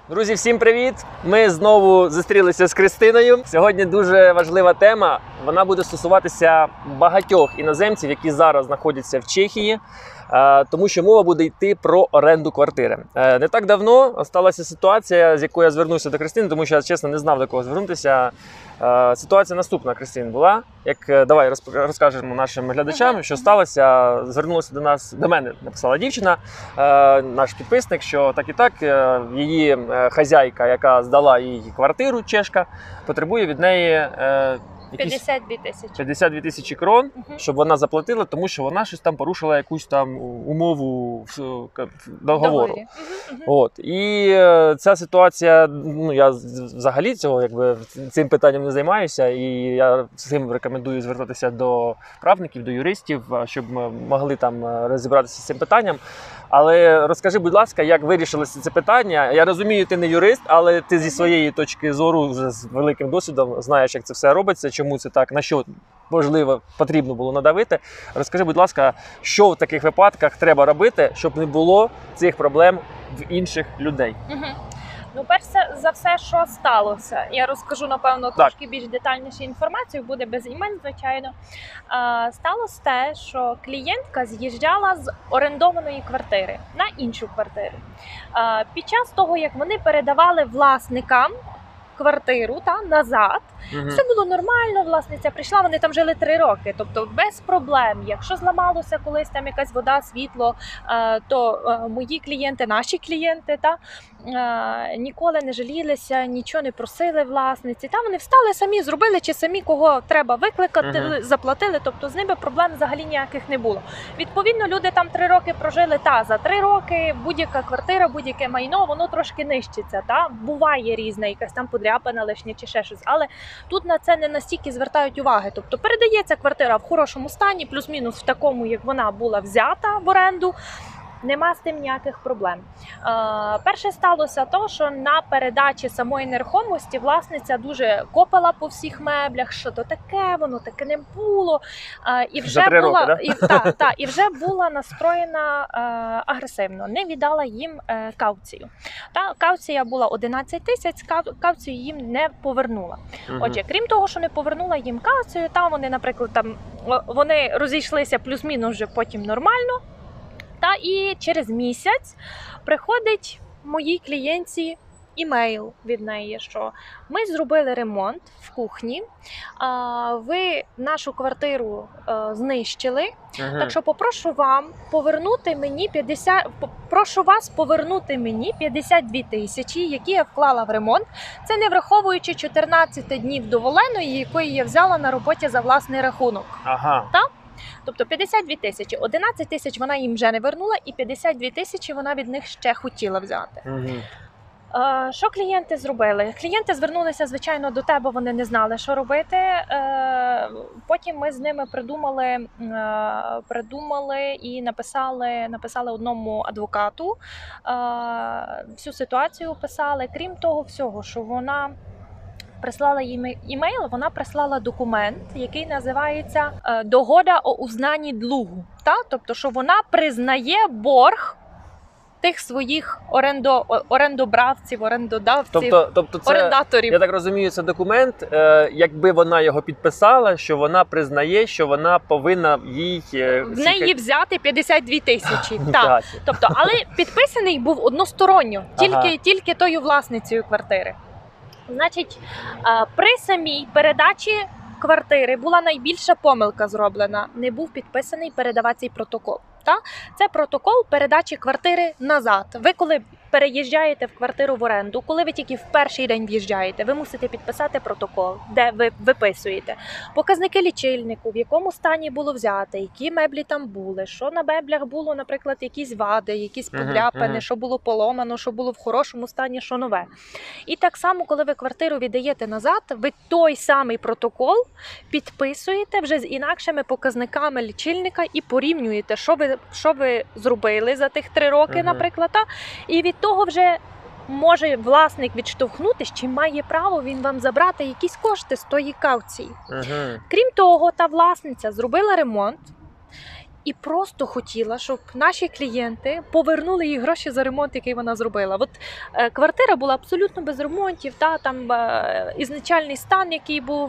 Друзі, всім привіт! Ми знову зустрілися з Кристиною. Сьогодні дуже важлива тема. Вона буде стосуватися багатьох іноземців, які зараз знаходяться в Чехії, тому що мова буде йти про оренду квартири. Не так давно сталася ситуація, з якою я звернувся до Кристини, тому що я, чесно, не знав, до кого звернутися. Ситуація наступна, Кристин, була. Давай розкажемо нашим глядачам, що сталося. Звернулася до мене, написала дівчина, наш підписник, що так і так, її хазяйка, яка здала їй квартиру, чешка, потребує від неї 52 тисячі крон, щоб вона заплатила, тому що вона щось там порушила якусь там умову в договору. От. І ця ситуація, я взагалі цим питанням не займаюся, і я всім рекомендую звертатися до правників, до юристів, щоб ми могли там розібратися з цим питанням. Але розкажи, будь ласка, як вирішилося це питання? Я розумію, ти не юрист, але ти зі своєї точки зору, з великим досвідом, знаєш, як це все робиться, чому це так, на що, можливо, потрібно було надавити. Розкажи, будь ласка, що в таких випадках треба робити, щоб не було цих проблем в інших людей? Перш за все, що сталося, я розкажу, напевно, трошки більш детальніше інформацію, буде без імен, звичайно. Сталося те, що клієнтка з'їжджала з орендованої квартири на іншу квартиру. Під час того, як вони передавали власникам квартиру назад, все було нормально, власниця прийшла, вони там жили 3 роки, тобто без проблем. Якщо зламалося колись там якась вода, світло, то мої клієнти, наші клієнти, ніколи не жалілися, нічого не просили власниці. Вони встали самі, зробили, чи самі кого треба викликати, заплатили, тобто з ними проблем взагалі ніяких не було. Відповідно, люди там 3 роки прожили, за 3 роки будь-яка квартира, будь-яке майно, воно трошки нищиться, буває різне, якась там подряпана лишня чи ще щось, але тут на це не настільки звертають уваги. Тобто передається квартира в хорошому стані, плюс-мінус в такому, як вона була взята в оренду, нема з тим ніяких проблем. Перше сталося то, що на передачі самої нерухомості власниця дуже копала по всіх меблях, що то таке, воно таке не було. І вже була настроєна агресивно, не віддала їм кауцію. Кауція була 11 тисяч, кауцію їм не повернула. Отже, крім того, що не повернула їм кауцію, вони, наприклад, вони розійшлися плюс-мінус вже потім нормально. І через місяць приходить моїй клієнтці імейл від неї, що ми зробили ремонт в кухні, ви нашу квартиру знищили, так що попрошу вас повернути мені 52 тисячі, які я вклала в ремонт. Це не враховуючи 14 днів доволеної, якої я взяла на роботі за власний рахунок. Тобто 52 тисячі, 11 тисяч вона їм вже не вернула, і 52 тисячі вона від них ще хотіла взяти. Що клієнти зробили? Клієнти звернулися, звичайно, до тебе, вони не знали, що робити. Потім ми з ними придумали і написали одному адвокату, всю ситуацію описали. Крім того всього, що вона прислала їм імейл, вона прислала документ, який називається «Догода о узнанні длугу». Тобто, що вона признає борг тих своїх орендодавців, орендаторів. Я так розумію, це документ, якби вона його підписала, що вона признає, що вона повинна в неї взяти 52 тисячі. Тобто, але підписаний був односторонньо, тільки тою власницею квартири. Значить, при самій передачі квартири була найбільша помилка зроблена. Не був підписаний передавацький протокол. Це протокол передачі квартири назад. Ви коли переїжджаєте в квартиру в оренду, коли ви тільки в перший день в'їжджаєте, ви мусите підписати протокол, де ви виписуєте показники лічильнику, в якому стані було взяте, які меблі там були, що на меблях було, наприклад, якісь вади, якісь подряпини, що було поломано, що було в хорошому стані, що нове. І так само, коли ви квартиру віддаєте назад, ви той самий протокол підписуєте вже з інакшими показниками лічильника і порівнюєте, що ви зробили за тих 3 роки, наприклад, і від того вже може власник відштовхнутися, чи має право він вам забрати якісь кошти з тої кауції. Крім того, та власниця зробила ремонт і просто хотіла, щоб наші клієнти повернули їй гроші за ремонт, який вона зробила. От квартира була абсолютно без ремонтів, там ізначальний стан, який був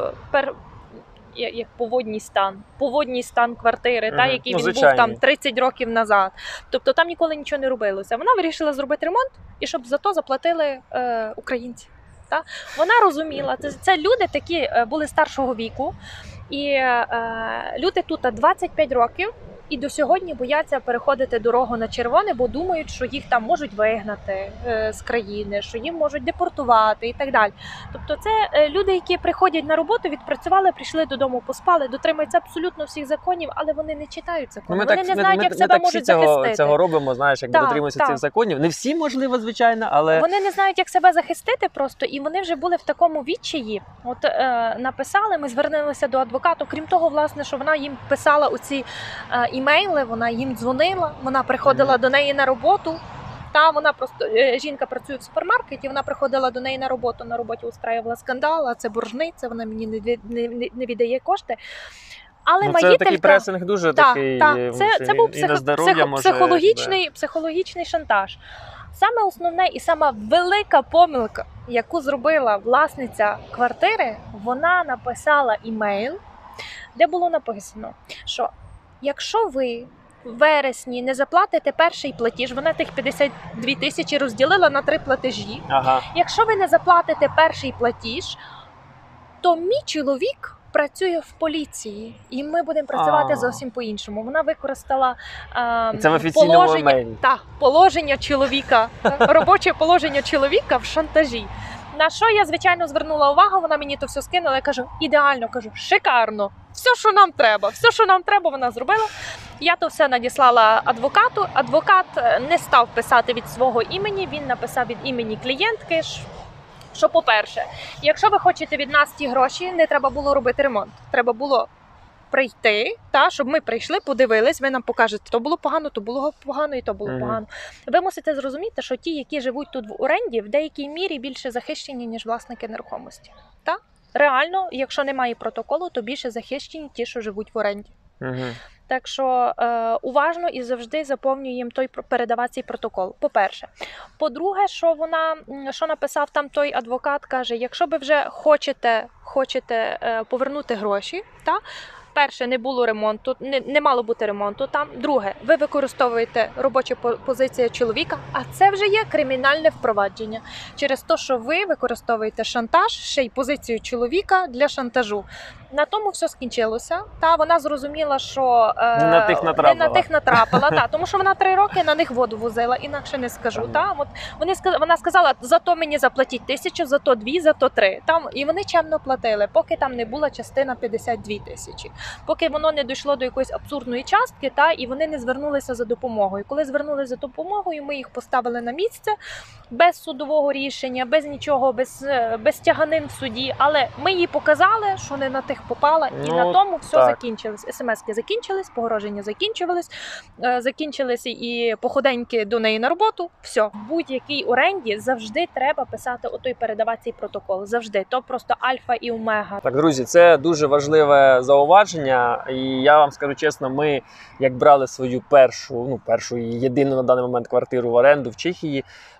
як поводній стан квартири, який він був там 30 років назад. Тобто там ніколи нічого не робилося. Вона вирішила зробити ремонт, і щоб за то заплатили українці. Вона розуміла, це люди такі були старшого віку, і люди тут 25 років, і до сьогодні бояться переходити дорогу на червоне, бо думають, що їх там можуть вигнати з країни, що їм можуть депортувати і так далі. Тобто це люди, які приходять на роботу, відпрацювали, прийшли додому, поспали, дотримуються абсолютно всіх законів, але вони не читають закони. Вони не знають, як себе можуть захистити. Ми цього робимо, знаєш, як дотримуємося цих законів. Не всі, можливо, звичайно, але... Вони не знають, як себе захистити просто, і вони вже були в такому відчаї. От написали, ми звернулися до адвоката, крім того, власне, що вона їм писала оці імейли, вона їм дзвонила, вона приходила до неї на роботу. Вона просто, жінка працює в супермаркеті, вона приходила до неї на роботу, на роботі устраювала скандал, а це боржниця, вона мені не віддає кошти. Але це такий пресинг дуже такий, це був і на здоров'я може... психологічний шантаж. Саме основне і сама велика помилка, яку зробила власниця квартири, вона написала імейл, де було написано, що якщо ви в вересні не заплатите перший платіж, вона тих 52 тисячі розділила на 3 платежі. Якщо ви не заплатите перший платіж, то мій чоловік працює в поліції, і ми будемо працювати зовсім по-іншому. Вона використала це в офіційному емейлі. Положення чоловіка, робоче положення чоловіка в шантажі. На що я, звичайно, звернула увагу, вона мені то все скинула, я кажу, ідеально, шикарно, все, що нам треба, вона зробила. Я то все надіслала адвокату, адвокат не став писати від свого імені, він написав від імені клієнтки, що, по-перше, якщо ви хочете від нас ті гроші, не треба було робити ремонт, треба було прийти, щоб ми прийшли, подивились, ви нам покажете, то було погано, то було погано і то було погано. Ви мусите зрозуміти, що ті, які живуть тут в оренді, в деякій мірі більше захищені, ніж власники нерухомості. Реально, якщо немає протоколу, то більше захищені ті, що живуть в оренді. Так що уважно і завжди заповнюємо передавати цей протокол, по-перше. По-друге, що написав там той адвокат, каже, якщо ви вже хочете повернути гроші, перше, не було ремонту, не мало бути ремонту там. Друге, ви використовуєте робочу позицію чоловіка, а це вже є кримінальне впровадження. Через те, що ви використовуєте шантаж, ще й позицію чоловіка для шантажу. На тому все скінчилося. Вона зрозуміла, що не на тих натрапила. Тому що вона 3 роки на них воду возила, інакше не скажу. Вона сказала, зато мені заплатіть 1000, зато 2, зато 3. І вони чемно платили, поки там не була частина 52 тисячі. Поки воно не дійшло до якоїсь абсурдної частки, і вони не звернулися за допомогою. Коли звернулися за допомогою, ми їх поставили на місце, без судового рішення, без нічого, без тяганин в суді. Але ми їй показали, що не на тих попала, і на тому все закінчилось. СМС-ки закінчились, погроження закінчились і походеньки до неї на роботу. Все. В будь-якій оренді завжди треба писати передавати цей протокол. Завжди. То просто альфа і омега. Так, друзі, це дуже важливе зауваження. І я вам скажу чесно, ми, як брали свою першу і єдину на даний момент квартиру в оренду в Чехії,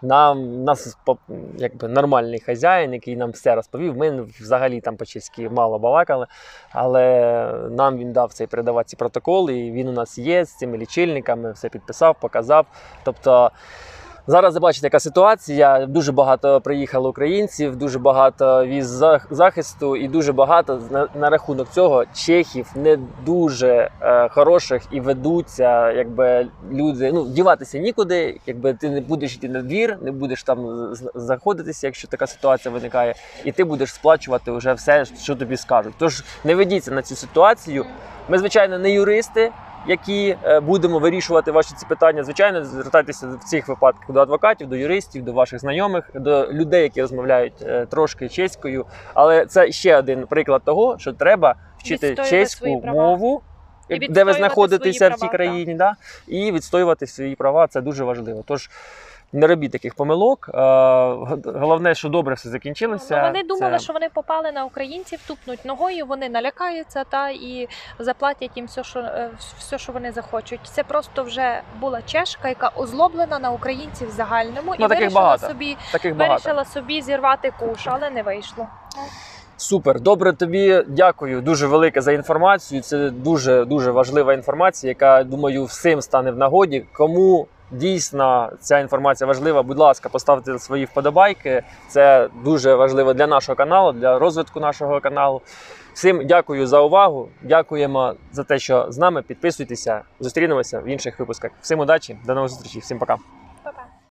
нас якби нормальний хазяїн, який нам все розповів. Ми взагалі там по-чеськи мало балакали, але нам він дав цей передавати ці протоколи, і він у нас є з цими лічильниками, все підписав, показав. Тобто зараз ви бачите, яка ситуація. Дуже багато приїхало українців, дуже багато віз захисту і дуже багато на рахунок цього чехів не дуже хороших і ведуться, якби люди, діватися нікуди, якби ти не будеш йти на двір, не будеш там заходитися, якщо така ситуація виникає, і ти будеш сплачувати вже все, що тобі скажуть. Тож не ведіться на цю ситуацію. Ми, звичайно, не юристи, які будемо вирішувати ваші ці питання. Звичайно, звертайтеся в цих випадках до адвокатів, до юристів, до ваших знайомих, до людей, які розмовляють трошки чеською. Але це ще один приклад того, що треба вчити чеську мову, де ви знаходитеся в цій країні, і відстоювати свої права. Це дуже важливо. Тож Не робіть таких помилок. Головне, що добре все закінчилося. Вони думали, що вони попали на українців, тупнуть ногою, вони налякаються і заплатять їм все, що вони захочуть. Це просто вже була чешка, яка озлоблена на українців в загальному і вирішила собі зірвати куш, але не вийшло. Супер, добре, тобі дякую дуже велике за інформацію. Це дуже важлива інформація, яка, думаю, всім стане в нагоді. Кому дійсно ця інформація важлива, будь ласка, поставте свої вподобайки. Це дуже важливо для нашого каналу, для розвитку нашого каналу. Всім дякую за увагу, дякуємо за те, що з нами. Підписуйтеся, зустрінемося в інших випусках. Всім удачі, до нових зустрічей, всім пока.